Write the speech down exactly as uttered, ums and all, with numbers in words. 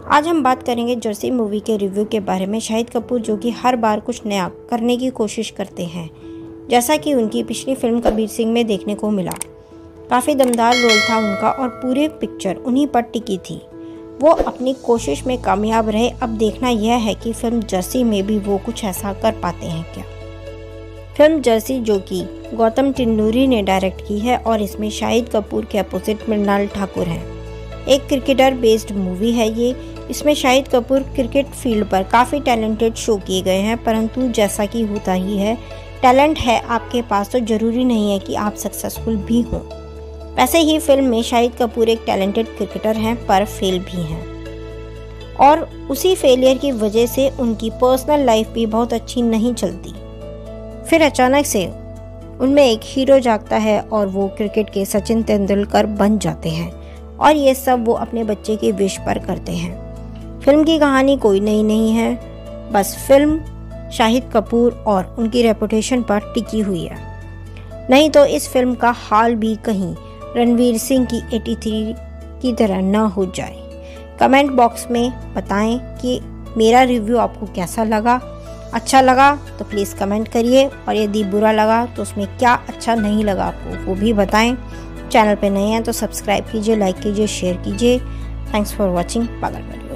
आज हम बात करेंगे जर्सी मूवी के रिव्यू के बारे में। शाहिद कपूर जो कि हर बार कुछ नया करने की कोशिश करते हैं, जैसा कि उनकी पिछली फिल्म कबीर सिंह में देखने को मिला। काफ़ी दमदार रोल था उनका और पूरी पिक्चर उन्हीं पर टिकी थी। वो अपनी कोशिश में कामयाब रहे। अब देखना यह है कि फिल्म जर्सी में भी वो कुछ ऐसा कर पाते हैं क्या। फिल्म जर्सी जो कि गौतम टिन्नूरी ने डायरेक्ट की है और इसमें शाहिद कपूर के अपोजिट मृणाल ठाकुर हैं। एक क्रिकेटर बेस्ड मूवी है ये। इसमें शाहिद कपूर क्रिकेट फील्ड पर काफ़ी टैलेंटेड शो किए गए हैं, परंतु जैसा कि होता ही है, टैलेंट है आपके पास तो ज़रूरी नहीं है कि आप सक्सेसफुल भी हों। वैसे ही फिल्म में शाहिद कपूर एक टैलेंटेड क्रिकेटर हैं पर फेल भी हैं, और उसी फेलियर की वजह से उनकी पर्सनल लाइफ भी बहुत अच्छी नहीं चलती। फिर अचानक से उनमें एक हीरो जागता है और वो क्रिकेट के सचिन तेंदुलकर बन जाते हैं, और ये सब वो अपने बच्चे की विश पर करते हैं। फिल्म की कहानी कोई नई नहीं है, बस फिल्म शाहिद कपूर और उनकी रेपुटेशन पर टिकी हुई है। नहीं तो इस फिल्म का हाल भी कहीं रणवीर सिंह की तिरासी की तरह ना हो जाए। कमेंट बॉक्स में बताएं कि मेरा रिव्यू आपको कैसा लगा। अच्छा लगा तो प्लीज़ कमेंट करिए, और यदि बुरा लगा तो उसमें क्या अच्छा नहीं लगा आपको वो भी बताएं। चैनल पे नए हैं तो सब्सक्राइब कीजिए, लाइक कीजिए, शेयर कीजिए। थैंक्स फॉर वॉचिंग पागल वीडियो।